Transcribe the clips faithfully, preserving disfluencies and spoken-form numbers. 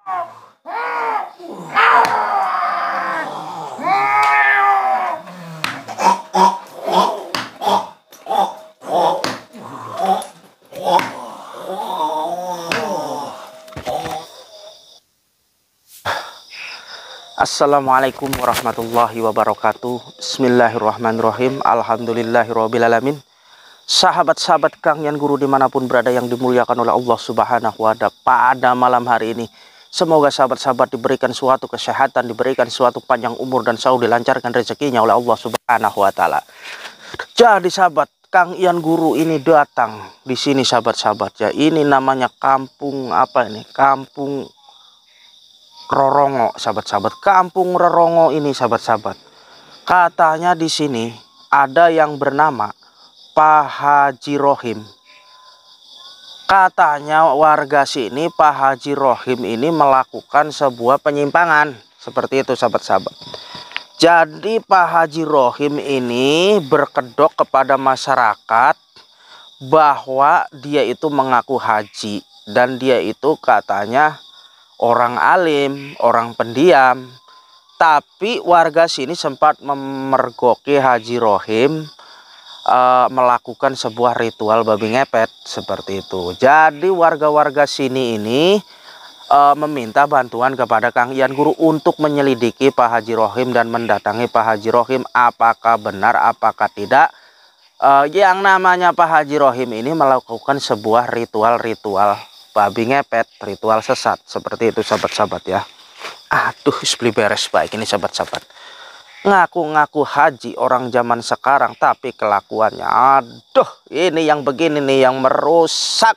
Assalamualaikum warahmatullahi wabarakatuh. Bismillahirrahmanirrahim. Alhamdulillahirrahmanirrahim. Sahabat-sahabat Kang Yan Guru dimanapun berada yang dimuliakan oleh Allah Subhanahu wa Ta'ala, pada malam hari ini semoga sahabat-sahabat diberikan suatu kesehatan, diberikan suatu panjang umur, dan selalu dilancarkan rezekinya oleh Allah Subhanahu wa Ta'ala. Jadi sahabat, Kang Yan Guru ini datang di sini sahabat-sahabat ya. Ini namanya kampung apa ini? Kampung Rorongo, sahabat-sahabat. Kampung Rorongo ini, sahabat-sahabat. Katanya di sini ada yang bernama Pak Haji Rohim. Katanya warga sini Pak Haji Rohim ini melakukan sebuah penyimpangan. Seperti itu, sahabat-sahabat. Jadi Pak Haji Rohim ini berkedok kepada masyarakat bahwa dia itu mengaku haji. Dan dia itu katanya orang alim, orang pendiam. Tapi warga sini sempat memergoki Haji Rohim e, melakukan sebuah ritual babi ngepet seperti itu. Jadi warga-warga sini ini e, meminta bantuan kepada Kang Yan Guru untuk menyelidiki Pak Haji Rohim dan mendatangi Pak Haji Rohim apakah benar apakah tidak e, yang namanya Pak Haji Rohim ini melakukan sebuah ritual-ritual babi ngepet, ritual sesat seperti itu, sahabat-sahabat ya. Aduh, beli beres baik ini, sahabat-sahabat. Ngaku-ngaku haji orang zaman sekarang, tapi kelakuannya, aduh, ini yang begini nih yang merusak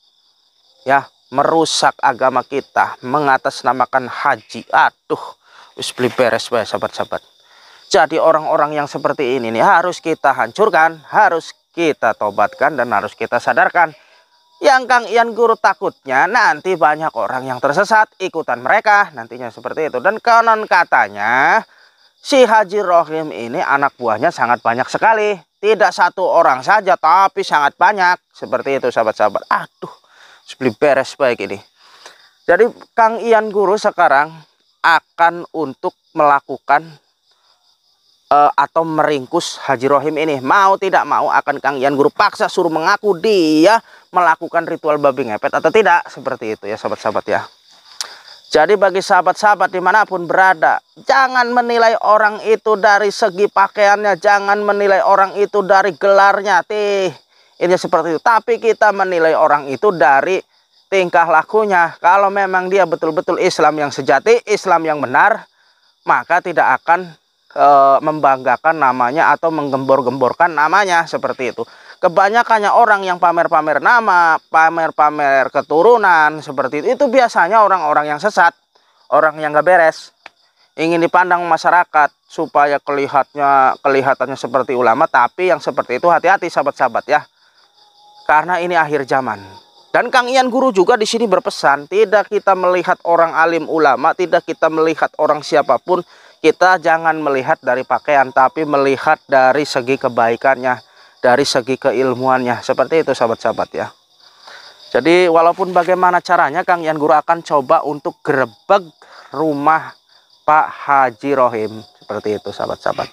ya, merusak agama kita, mengatasnamakan haji. Aduh, beli beres baik, sahabat-sahabat. Jadi orang-orang yang seperti ini nih harus kita hancurkan, harus kita tobatkan, dan harus kita sadarkan. Yang Kang Yan Guru takutnya nanti banyak orang yang tersesat ikutan mereka nantinya seperti itu. Dan konon katanya si Haji Rohim ini anak buahnya sangat banyak sekali. Tidak satu orang saja tapi sangat banyak. Seperti itu, sahabat-sahabat. Aduh, beli beres baik ini. Jadi Kang Yan Guru sekarang akan untuk melakukan Uh, atau meringkus Haji Rohim ini. Mau tidak mau akan Kang Yan Guru paksa suruh mengaku dia melakukan ritual babi ngepet atau tidak. Seperti itu ya, sahabat-sahabat ya. Jadi bagi sahabat-sahabat dimanapun berada, jangan menilai orang itu dari segi pakaiannya, jangan menilai orang itu dari gelarnya. Tih, ini seperti itu. Tapi kita menilai orang itu dari tingkah lakunya. Kalau memang dia betul-betul Islam yang sejati, Islam yang benar, maka tidak akan E, membanggakan namanya atau menggembor-gemborkan namanya seperti itu. Kebanyakannya orang yang pamer-pamer nama, pamer-pamer keturunan seperti itu, itu biasanya orang-orang yang sesat, orang yang gak beres, ingin dipandang masyarakat supaya kelihatannya kelihatannya seperti ulama, tapi yang seperti itu hati-hati, sahabat-sahabat ya, karena ini akhir zaman. Dan Kang Yan Guru juga di sini berpesan, tidak kita melihat orang alim ulama, tidak kita melihat orang siapapun. Kita jangan melihat dari pakaian, tapi melihat dari segi kebaikannya, dari segi keilmuannya. Seperti itu, sahabat-sahabat ya. Jadi walaupun bagaimana caranya, Kang Yan Guru akan coba untuk gerebek rumah Pak Haji Rohim. Seperti itu, sahabat-sahabat.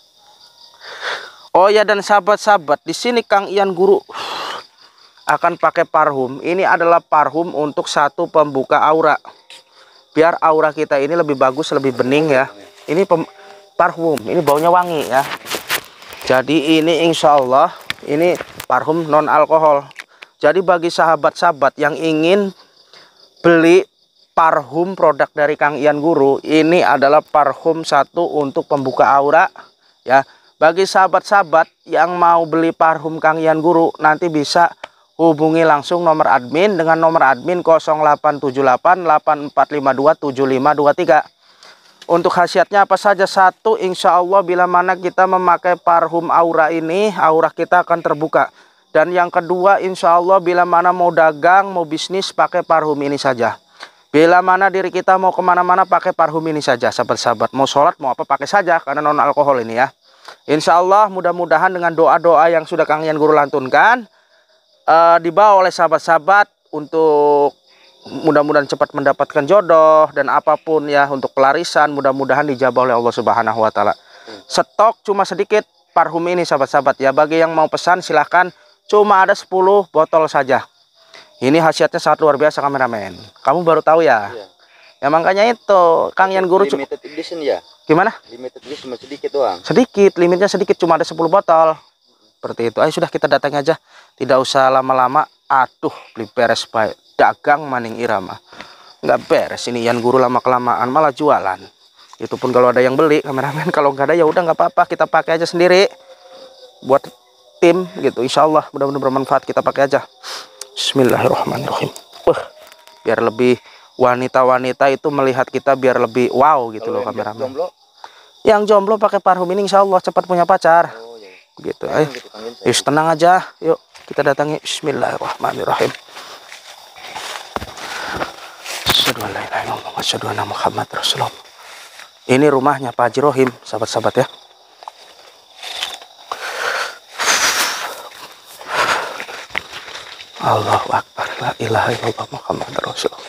Oh ya, dan sahabat-sahabat, di sini Kang Yan Guru akan pakai parfum. Ini adalah parfum untuk satu pembuka aura. Biar aura kita ini lebih bagus, lebih bening ya. Ini parfum, ini baunya wangi ya. Jadi ini insya Allah ini parfum non alkohol. Jadi bagi sahabat-sahabat yang ingin beli parfum produk dari Kang Yan Guru, ini adalah parfum satu untuk pembuka aura ya. Bagi sahabat-sahabat yang mau beli parfum Kang Yan Guru, nanti bisa hubungi langsung nomor admin dengan nomor admin nol delapan tujuh delapan delapan empat lima dua tujuh lima dua tiga. Untuk khasiatnya apa saja? Satu, insya Allah bila mana kita memakai parfum aura ini, aura kita akan terbuka. Dan yang kedua, insya Allah bila mana mau dagang, mau bisnis, pakai parfum ini saja. Bila mana diri kita mau kemana-mana, pakai parfum ini saja, sahabat-sahabat. Mau sholat, mau apa, pakai saja, karena non alkohol ini ya. Insya Allah mudah-mudahan dengan doa-doa yang sudah Kang Yan Guru lantunkan, uh, dibawa oleh sahabat-sahabat untuk mudah-mudahan cepat mendapatkan jodoh dan apapun ya untuk pelarisan, mudah-mudahan dijabah oleh Allah Subhanahu wa taala. Stok cuma sedikit parfum ini sahabat-sahabat ya. Bagi yang mau pesan silahkan, cuma ada sepuluh botol saja. Ini khasiatnya sangat luar biasa kameramen. Kamu baru tahu ya? Iya. Ya makanya itu Kang Yan Guru limited edition ya. Gimana? Limited edition cuma sedikit doang. Sedikit, limitnya sedikit, cuma ada sepuluh botol. Seperti itu. Ayo sudah kita datang aja. Tidak usah lama-lama. Aduh, beli beres baik. Dagang maning irama. Nggak beres ini Yan Guru lama kelamaan malah jualan. Itu pun kalau ada yang beli kameramen. Kalau nggak ada ya udah nggak apa-apa, kita pakai aja sendiri. Buat tim gitu. Insya Allah mudah-mudahan bermanfaat, kita pakai aja. Bismillahirrahmanirrahim. Uh, biar lebih wanita-wanita itu melihat kita biar lebih wow gitu loh kameramen. Jomblo? Yang jomblo pakai parfum ini insya Allah cepat punya pacar. Oh, iya. Gitu. Ayo, yuk tenang aja. Yuk kita datangi. Bismillahirrahmanirrahim. Asyhadu an la ilaha illallah wa asyhadu anna Muhammad Rasulullah. Ini rumahnya Pak Haji Rohim, sahabat-sahabat ya. Allahu Akbar, la ilaha illallah Muhammad Rasulullah.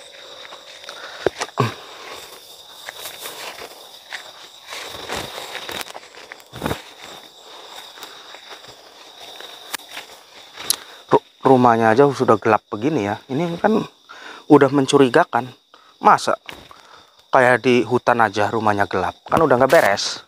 Rumahnya aja sudah gelap begini ya. Ini kan udah mencurigakan. Masa kayak di hutan aja rumahnya gelap? Kan udah nggak beres.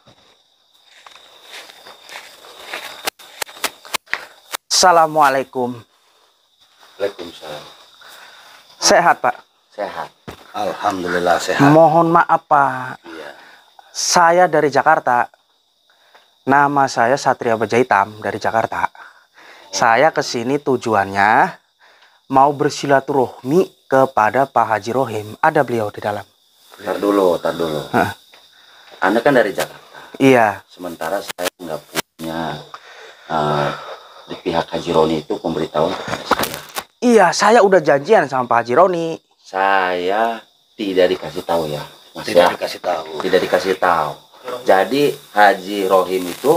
Assalamualaikum. Waalaikumsalam. Sehat Pak? Sehat. Alhamdulillah sehat. Mohon maaf Pak. Iya. Saya dari Jakarta. Nama saya Satria Baja Hitam dari Jakarta. Saya kesini tujuannya mau bersilaturahmi kepada Pak Haji Rohim. Ada beliau di dalam. Tar dulu, tar dulu. Hah? Anda kan dari Jakarta. Iya. Sementara saya nggak punya uh, di pihak Haji Roni itu pemberitahuan kepada saya. Iya, saya udah janjian sama Pak Haji Roni. Saya tidak dikasih tahu ya. Mas tidak ya? dikasih tahu. Tidak dikasih tahu. Jadi Haji Rohim itu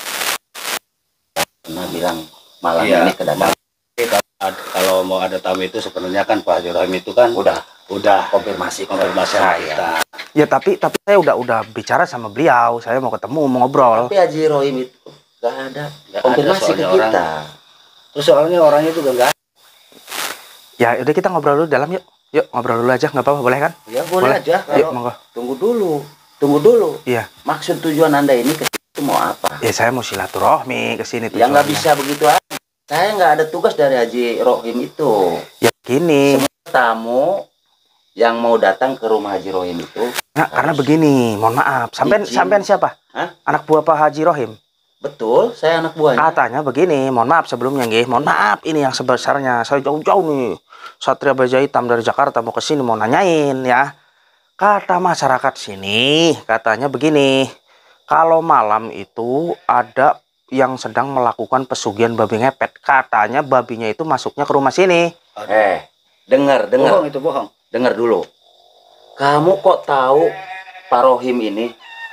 pernah bilang malam iya, ini kedatangan. Kalau mau ada tamu itu sebenarnya kan Pak Haji Rohim itu kan udah udah konfirmasi konfirmasi saya. Ya tapi tapi saya udah udah bicara sama beliau. Saya mau ketemu, mau ngobrol. Tapi Haji Rohim itu nggak ada gak konfirmasi ada ke orang. kita. Terus soalnya orangnya juga nggak. Ya udah kita ngobrol dulu dalam yuk. Yuk ngobrol dulu aja, nggak apa-apa, boleh kan? Ya boleh, boleh. aja. Yuk, monggo. Tunggu dulu, tunggu dulu. Iya. Maksud tujuan Anda ini ke situ mau apa? Ya saya mau silaturahmi ke sini. Ya nggak bisa begitu aja. Saya nggak ada tugas dari Haji Rohim itu. Ya gini. Semua tamu yang mau datang ke rumah Haji Rohim itu. Nah, karena begini, mohon maaf. Sampean sampean siapa? Hah? Anak buah Pak Haji Rohim. Betul, saya anak buahnya. Katanya begini, mohon maaf sebelumnya nggih. Mohon maaf ini yang sebesarnya. Saya jauh-jauh nih. Satria Baja Hitam dari Jakarta mau ke sini mau nanyain ya. Kata masyarakat sini, katanya begini. Kalau malam itu ada yang sedang melakukan pesugihan babi ngepet. Katanya babinya itu masuknya ke rumah sini. Eh, dengar, dengar. Bohong itu bohong. Dengar dulu. Kamu kok tahu Pak Rohim ini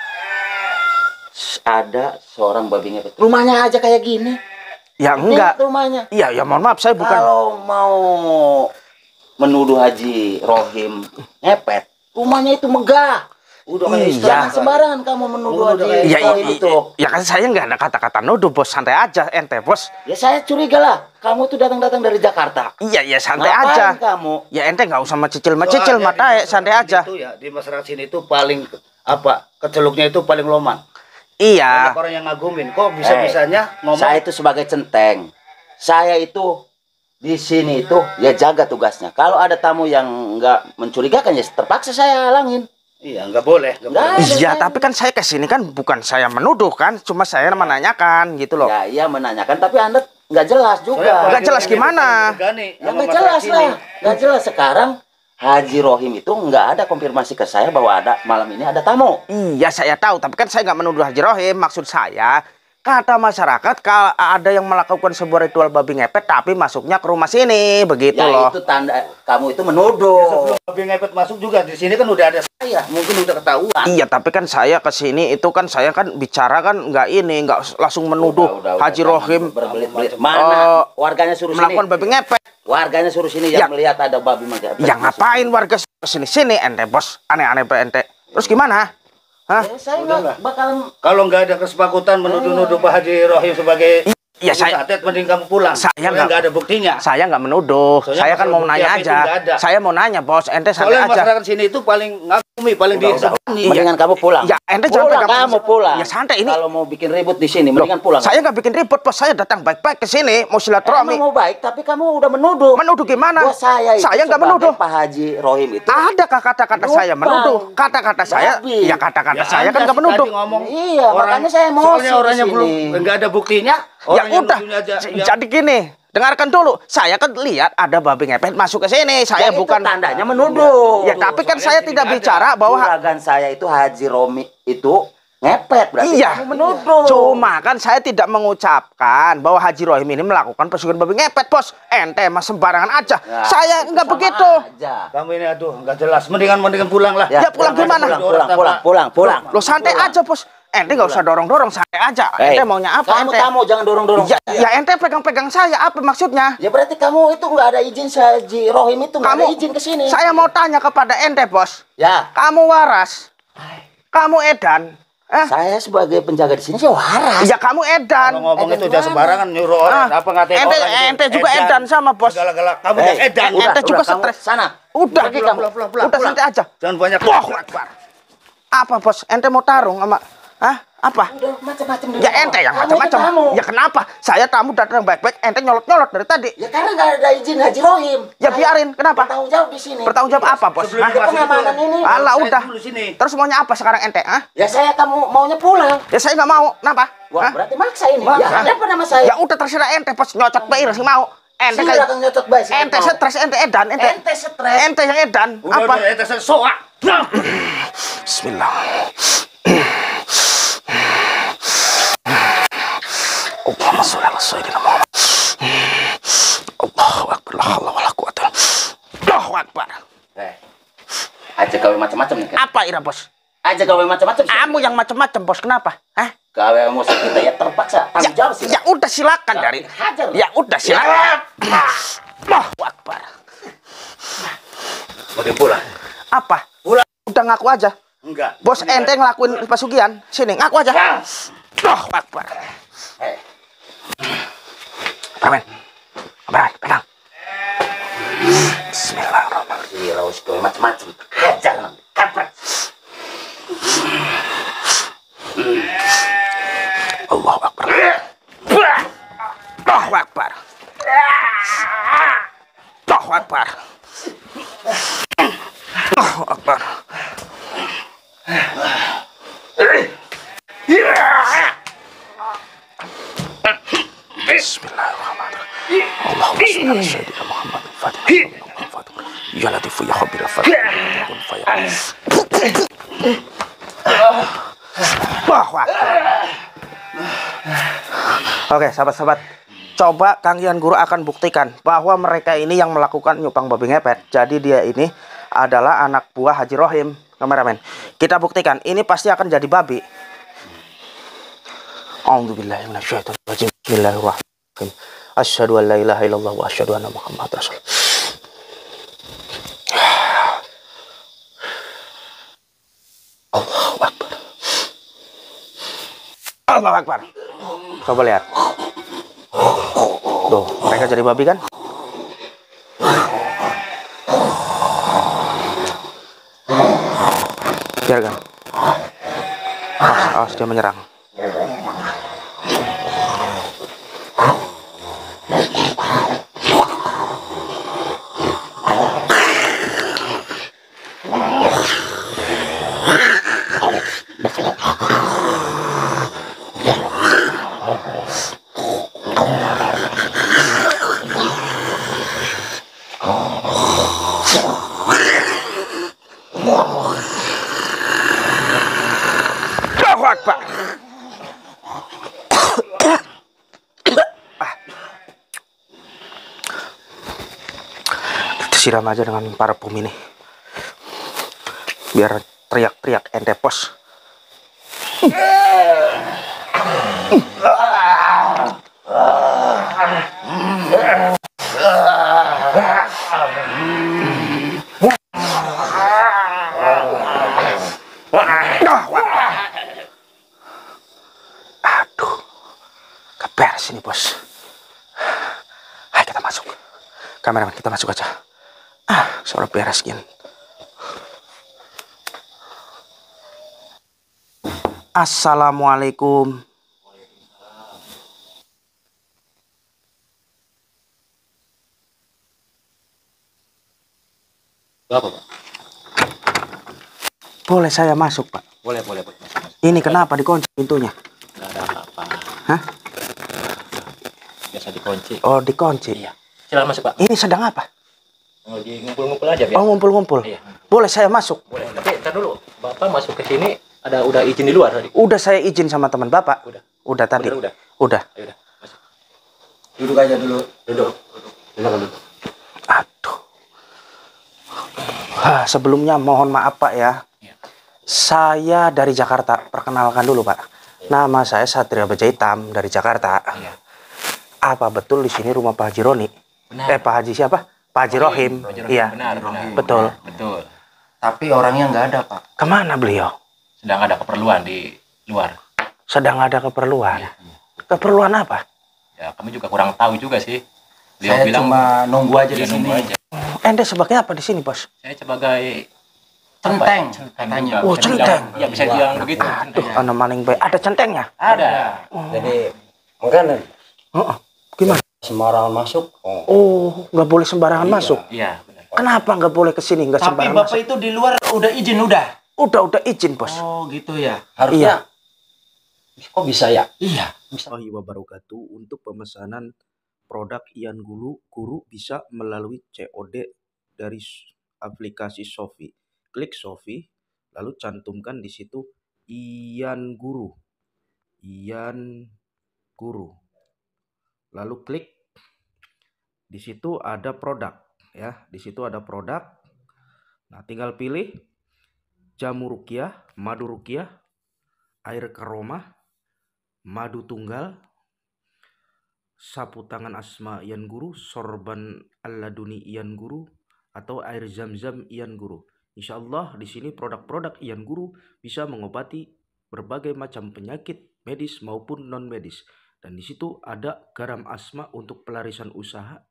ada seorang babi ngepet? Rumahnya aja kayak gini. Ya enggak. Ini rumahnya. Iya, ya mohon maaf saya bukan. Kalau mau menuduh Haji Rohim ngepet, rumahnya itu megah. Udah kayak iya. Sembarangan kamu menuduh Haji ya, Rohim itu. Ya kan saya nggak ada kata-kata nuduh bos, santai aja ente bos. Ya saya curiga lah. Kamu tuh datang-datang dari Jakarta. Iya ya santai Ngapain aja. Kamu? Ya ente nggak usah macicil-macicil mata, santai aja. Itu ya di masyarakat sini itu paling apa? Keceluknya itu paling loman. Iya. Banyak orang yang ngagumin. Kok bisa-bisanya ngomong? Saya itu sebagai centeng. Saya itu di sini itu ya jaga tugasnya. Kalau ada tamu yang nggak mencurigakan ya terpaksa saya halangin. Iya, nggak boleh. Nggak Nggak boleh. ada, Iya, saya- tapi kan saya kesini kan bukan saya menuduh kan, cuma saya menanyakan gitu loh. Ya iya menanyakan, tapi Anda nggak jelas juga. Soalnya Nggak jelas Haji Rohim gimana? itu paling berani Ya sama nggak masyarakat jelas sini. lah, nggak jelas sekarang. Haji Rohim itu nggak ada konfirmasi ke saya bahwa ada malam ini ada tamu. Iya saya tahu, tapi kan saya nggak menuduh Haji Rohim. Maksud saya, kata masyarakat kalau ada yang melakukan sebuah ritual babi ngepet tapi masuknya ke rumah sini, begitu Ya loh. itu tanda kamu itu menuduh. Sebelum babi ngepet masuk juga di sini kan udah ada saya, mungkin udah ketahuan. Iya, tapi kan saya ke sini itu kan saya kan bicara kan nggak ini, nggak langsung menuduh Udah, udah, Haji udah, Rohim berbelit-belit. Mana eh, warganya suruh melakukan sini? babi ngepet. Warganya suruh sini Ya. yang melihat ada babi mangga. Ya ngapain warga sini sini ente bos, aneh-aneh ente. Terus gimana? Hah? Ya, saya nggak bakalan. Kalau nggak ada kesepakatan menuduh-nuduh Pak Haji Rohim sebagai Ya saya Atet, mending kamu pulang. Saya Soalnya nggak- nggak ada buktinya. saya nggak menuduh. Soalnya Saya kan masalah mau bukti nanya apa itu aja. nggak ada. Saya mau nanya bos, ente santai Soalnya aja. masyarakat sini itu paling ngakumi, paling Udah, udah. disegani. Mendingan kamu pulang. Ya, ente jangan pulang, pegang- kamu pulang. Ya, santai ini. Kalau mau bikin ribut di sini, mendingan pulang. Saya nggak bikin ribut bos, saya datang baik-baik ke sini mau silaturahmi. Emang mau baik, tapi kamu udah menuduh. Menuduh gimana? Bos saya itu Saya nggak sebagai menuduh. Pak Haji Rohim itu. Adakah kata-kata Numpang. saya menuduh? Kata-kata saya, Babi. ya kata-kata Ya, saya Anda kan nggak sih menuduh. tadi ngomong Iya, makanya saya emosi Soalnya di orangnya sini. belum nggak ada buktinya. Ya Orang yang udah, nuduhnya aja. j- ya. jadi gini, dengarkan dulu. Saya kan lihat ada babi ngepet masuk ke sini. Saya Ya, itu bukan tandanya menuduh. Ya tapi kan Soalnya saya sini tidak nggak ada. bicara bahwa Juragan saya itu Haji Romi itu ngepet, berarti iya. kamu menuduh. Cuma kan saya tidak mengucapkan bahwa Haji Rohim ini melakukan pesugihan babi ngepet, bos. Ente mah sembarangan aja. Ya, saya itu nggak sama begitu. aja. Kamu ini aduh nggak jelas. Mendingan mendingan pulang lah. Ya, pulang aja, gimana? Pulang, pulang, pulang, pulang, pulang. Lo santai Pulang. aja, bos. Ente nggak usah dorong-dorong, santai aja. Hei, Ente maunya apa? Kamu ente? tamu jangan dorong-dorong. Ya, ya ente pegang-pegang saya. Apa maksudnya? Ya berarti kamu itu nggak ada izin Haji Rohim itu nggak ada izin ke sini. Saya mau tanya kepada ente, bos. Ya, Kamu waras? Kamu edan? Eh? saya sebagai penjaga di sini sih waras. Ya kamu edan. Kalau ngomong Edan itu udah gimana? sembarangan nyuruh orang Ah, apa ngatain ente- orang itu. ente juga edan sama, bos. Segala-gala kamu Hei, yang edan. ente udah, juga udah, kamu stres. Sana. Udah, Pergi pulang, kamu. pulang, pulang, pulang, udah pulang. santai aja. Jangan banyak. Allahu Akbar. Apa, bos? Ente mau tarung sama? Hah? Apa? Udah macam-macam dulu. Ya ente yang Kamu itu macam-macam. tamu. Ya kenapa? Saya tamu datang baik-baik, ente nyolot-nyolot dari tadi. Ya karena nggak ada izin Haji Rohim. Ya, Saya biarin. Kenapa? Bertanggung jawab di sini. Bertanggung jawab apa, bos? Sebelum Hah? Ya, pengamanan ini. Alah, Saya udah. dulu sini. Terus maunya apa sekarang ente? Hah? Ya saya kamu maunya pulang. Ya saya nggak mau. Kenapa? Wah, Hah? berarti maksa ini. Maksa. Ya ada apa nama saya? Ya udah terserah ente, bos. Nyocot bayi sih mau. Ente Silakan kayak nyocot baik. saya ente mau. stres, ente edan, ente. Ente stres. Ente yang edan. Udah, Apa? udah, ente soak. Bismillah. Allahumma sholli ala sayyidina Muhammad. Allahu akbar. La haula wala quwata. Allahu akbar. Eh, aja gawe macam-macam nih. Kan? Apa ira, bos? Aja gawe macam-macam. Kamu yang macam-macam, bos. Kenapa? Hah? Gawe emosi kita ya terpaksa. Ya, Tanggung jawab sih. ya udah silakan Ya, dari. hajar. Ya udah silakan. Allahu akbar. Mending pulang. Apa? Pulang. Udah ngaku aja. Enggak. Bos ente ngelakuin pesugihan. Sini, ngaku aja. Allahu akbar. Eh, Amin. Amin, pegang. Bismillahirrahmanirrahim. iya, harus gawe macam-macam. Hajar nanti. Kampret. Allahu akbar. Allahu akbar. Allahu akbar. Allahu akbar. Bismillahirrahmanirrahim. Allahumma shalli ala sayyidina Muhammad al-Fatihah. Ya Latifu ya Khabir al-Fatihah. Allahu akbar. Oke, sahabat-sahabat. Coba Kang Yan Guru akan buktikan bahwa mereka ini yang melakukan nyupang babi ngepet. Jadi dia ini adalah anak buah Haji Rohim, kameramen. Kita buktikan, ini pasti akan jadi babi. A'udzubillahi minasyaitonir rajim. Bismillahirrahmanirrahim. Asyhadu an la ilaha illallah wa asyhadu anna Muhammadar Rasulullah. Allahu akbar. Allahu akbar. Coba lihat. Tuh, mereka jadi babi kan? Biarkan. Awas, awas dia menyerang. Allahu Akbar. Kita siram aja dengan parfum ini. Biar teriak-teriak ente pos. sini, bos. Ayo kita masuk. Kameramen, kita masuk aja. Ah, suara beres gin. Assalamualaikum. Apa, Pak? Boleh saya masuk, Pak? Boleh, boleh, boleh. Ini kenapa dikunci pintunya? Nggak ada apa-apa. Hah? Biasa dikunci. Oh, dikunci. Iya. Silakan masuk, Pak. Ini sedang apa? Lagi ngumpul-ngumpul aja, biar. Oh, ngumpul-ngumpul. Iya. Boleh saya masuk? Boleh. Tapi ntar dulu, Bapak masuk ke sini ada udah izin di luar tadi? Udah saya izin sama teman Bapak. Udah. Udah tadi. Udah, udah. Udah. Ayo, udah. Masuk. Duduk aja dulu. Duduk. Duduk. Silakan duduk. Aduh. Hah, sebelumnya mohon maaf, Pak ya. Iya. Saya dari Jakarta. Perkenalkan dulu, Pak. Nama saya Satria Baja Hitam dari Jakarta. Iya. Apa betul di sini rumah Pak Haji Roni? Benar. Eh, Pak Haji siapa? Pak Haji Rohim. Pak Haji Rohim. Iya. Benar, benar. Betul. Benar, betul. Tapi orangnya nggak ada, Pak. Kemana beliau? Sedang ada keperluan di luar. Sedang ada keperluan. Iya. Keperluan apa? Ya, kami juga kurang tahu juga sih. Beliau Saya bilang cuma nunggu aja dia di nunggu sini. aja. Ente sebagai apa di sini, Bos? Saya sebagai Centeng, apa ya? katanya. juga. Oh, Bisa centeng. dibilang- Iya, bisa dibilang begitu. Aduh, anak maling baik. Ada centengnya? Ada. Jadi mungkin Oh, gimana? sembarangan masuk. Oh, Oh, nggak boleh sembarangan masuk. Iya, benar. Kenapa nggak boleh ke sini? Nggak Tapi sembarangan Bapak masuk? itu di luar udah izin udah. Udah, udah izin, Bos. Oh, gitu ya. harusnya kok bisa ya? Iya. Warahmatullahi wabarakatuh. Untuk pemesanan produk Ian Guru, Guru bisa melalui C O D dari s- aplikasi Shopee. Klik Shopee, lalu cantumkan di situ Ian Guru. Ian Guru. Lalu klik di situ ada produk ya. Di situ ada produk. Nah, tinggal pilih jamu rukiah, madu rukiah, air karomah, madu tunggal, sapu tangan Asma Ian Guru, sorban Al-Laduni Ian Guru, atau air zam-zam Ian Guru. Insya Allah di sini produk-produk Ian Guru bisa mengobati berbagai macam penyakit medis maupun non medis. Dan di situ ada garam Asma untuk pelarisan usaha.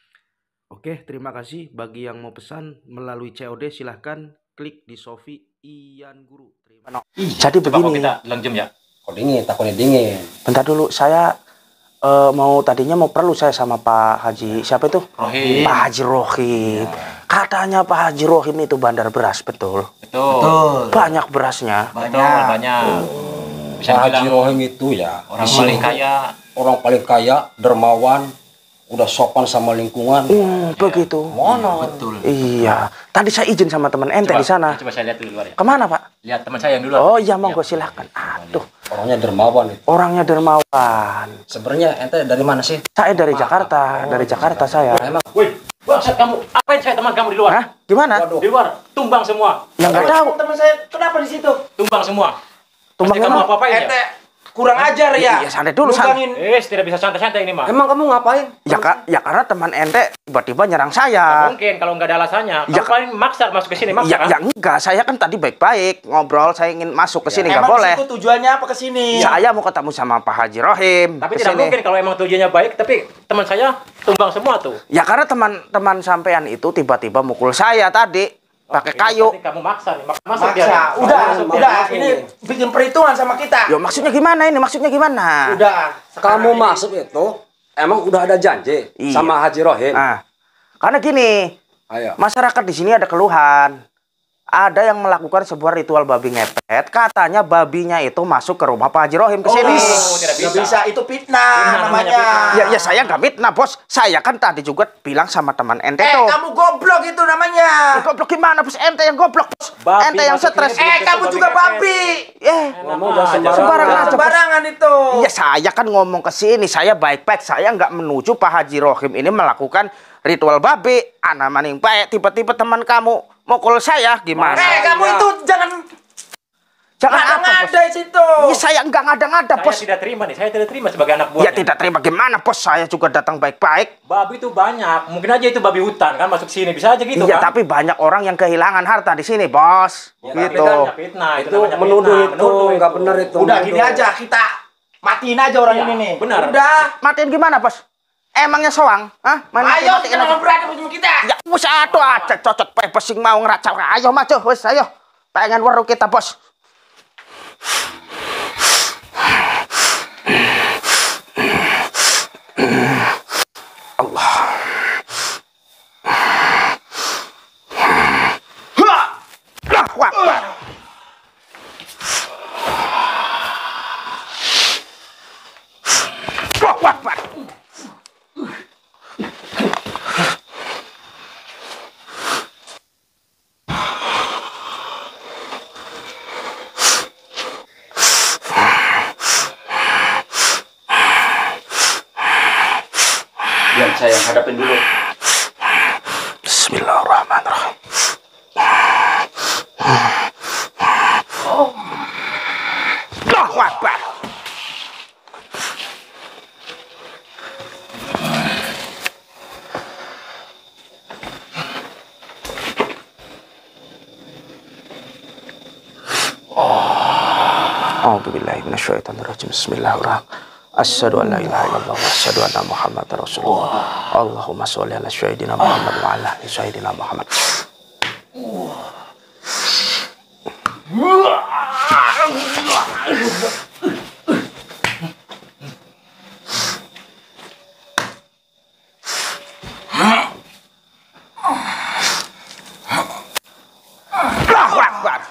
Oke, terima kasih. Bagi yang mau pesan melalui C O D silahkan klik di Shopee Ian Guru. Terima Jadi Coba kok begini. kita bilang jam ya. Kok dingin, takutnya dingin. Bentar dulu, saya eh, mau tadinya mau perlu saya sama Pak Haji siapa itu? Rohim. Pak Haji Rohim. Katanya Pak Haji Rohim itu bandar beras, betul? Betul. Betul. Banyak berasnya. Betul, banyak. Bisa Pak Haji dibilang Rohim itu ya orang di sini paling kaya. orang paling kaya, dermawan, udah sopan sama lingkungan. Hmm, begitu. Mana? Betul. Iya. Tadi saya izin sama teman ente Coba, di sana. Coba saya lihat dulu luar ya. Kemana, Pak? Lihat teman saya yang dulu. Oh iya, monggo silahkan. Aduh, Orangnya dermawan itu. orangnya dermawan. Sebenarnya ente dari mana sih? Saya dari Jakarta, dari Jakarta saya. Emang Woi, bangsat kamu. Apain saya teman kamu di luar? Hah? Gimana? Waduh. Di luar, tumbang semua. Ya nggak tahu. Teman saya kenapa di situ? Tumbang semua. Tumbang Pasti kamu emang? apa-apain ya? Ente kurang ajar ya. Iya, santai dulu, santai. Numpangin. Eh, tidak bisa santai-santai ini, mah. emang kamu ngapain? Ya, ka- ya karena teman ente tiba-tiba nyerang Nggak saya. mungkin kalau nggak ada alasannya. Ya, Kamu paling maksa masuk ke sini, maksa Ya, kan? ya enggak, saya kan tadi baik-baik ngobrol, saya ingin masuk ke sini, nggak Emang boleh. di situ tujuannya apa ke sini? Saya mau ketemu sama Pak Haji Rohim. Tapi ke tidak sini. mungkin kalau emang tujuannya baik, tapi teman saya tumbang semua tuh. Ya karena teman-teman sampean itu tiba-tiba mukul saya tadi pakai kayu. Berarti kamu maksa nih, mak- masuk biar. Maksa. Udah, Masuk biar. udah. Ini bikin perhitungan sama kita. Yo maksudnya gimana ini? Maksudnya gimana? Udah. Kamu sekarang ini- masuk itu emang udah ada janji Iya. sama Haji Rohim. Nah, karena gini, Ayo. masyarakat di sini ada keluhan. Ada yang melakukan sebuah ritual babi ngepet. Katanya babinya itu masuk ke rumah Pak Haji Rohim ke sini. Oh, tidak Nggak bisa. bisa. Itu fitnah, Fitnah, namanya namanya. fitnah. Ya, ya saya nggak fitnah, bos. Saya kan tadi juga bilang sama teman ente Eh, tuh. kamu goblok itu namanya. Goblok gimana, bos? Ente yang goblok, bos. Babi Ente yang masuk stres. ini. Eh, Belum kamu tentu juga babi babi. Eh, Ngomong Enak jangan aja. Sembarangan sembarangan. aja. Sembarangan itu. iya saya kan ngomong ke sini. Saya baik-baik. Saya nggak menuju Pak Haji Rohim ini melakukan ritual babi. Anak maning baik. Tiba-tiba teman kamu mukul saya. Gimana? Eh, kamu itu jangan Jangan apa, bos? ngada-ngada di situ. Iya, saya nggak ngada-ngada, Saya bos. tidak terima nih, saya tidak terima sebagai anak buahnya. Ya tidak terima gimana, bos? Saya juga datang baik-baik. Babi itu banyak, mungkin aja itu babi hutan kan masuk sini, bisa aja gitu Iya, kan. tapi banyak orang yang kehilangan harta di sini, bos. Ya, tapi Gitu. kan fitnah, itu, Itu namanya menuduh fitnah, itu menuduh nggak benar itu. Udah menuduh. gini aja kita Matiin aja orang ini nih. Benar. Udah. Matiin gimana, Bos? Emangnya soang? Hah? Main Ayo mati-matikan kita aja. mau berantem sama kita. Ya, wis atuh aja cocok pepes sing mau ngeracau. Ayo maju, wis ayo. Pengen weruh kita, Bos. Allah. Allahu Akbar. Allahu Akbar. Biar saya yang hadapin dulu. Bismillahirrahmanirrahim. Allahu Akbar. A'udzu billahi minasyaitonir rajim. Bismillahirrahmanirrahim. Asyhadu an la ilaha illallah wa asyhadu anna Muhammadar Rasulullah. Allahumma sholli ala sayyidina Muhammad wa ala ali sayyidina Muhammad. Allahu Akbar.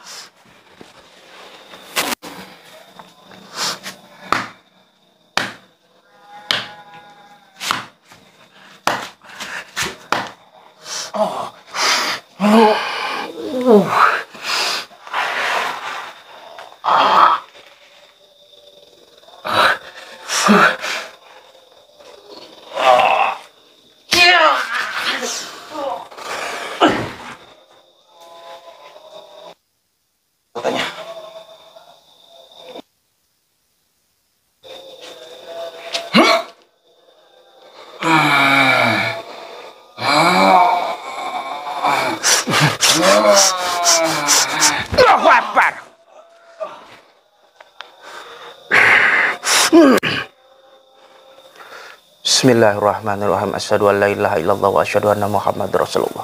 Katanya. Allahu Akbar. Bismillahirrahmanirrahim. Asyhadu an la ilaha illallah wa asyhadu anna Muhammadar Rasulullah.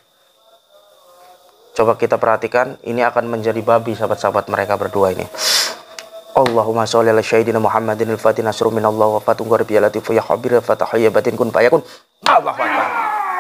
Coba kita perhatikan, ini akan menjadi babi sahabat-sahabat mereka berdua ini. Allahumma sholli ala sayyidina Muhammadin al-fatih nasrun minallah wa fatun qarib ya latif ya khabir fatahiyya batin kun fayakun. Allahu Akbar.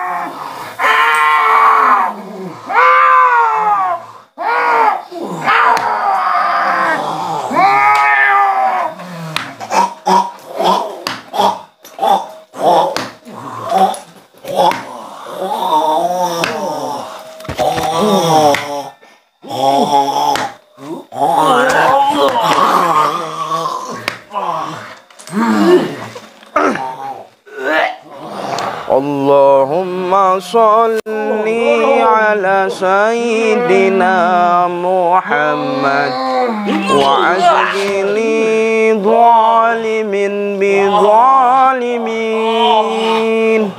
Allahumma sholli ala sayyidina Muhammad wa azgili zalimin bi zalimin.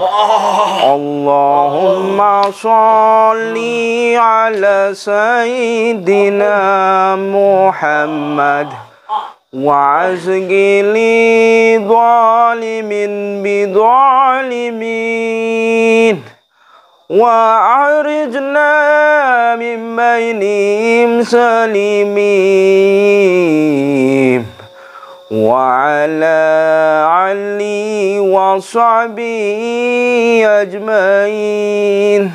Allahumma sholli ala sayyidina Muhammad wa azgili zalimin bi zalimin wa arijna min bainihim salimin wa ala ali wa sahbihi ajmain.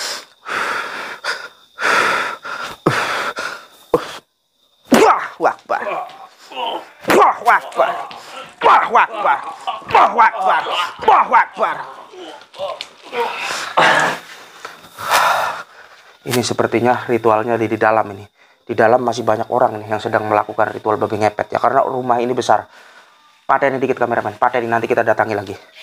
Allahu Akbar. Allahu Akbar. Allahu Akbar. Allahu Akbar. Allahu Akbar. Ini sepertinya ritualnya di, di dalam ini. Di dalam masih banyak orang nih yang sedang melakukan ritual babi ngepet ya, karena rumah ini besar. Pateni dikit kameramen, pateni, nanti kita datangi lagi.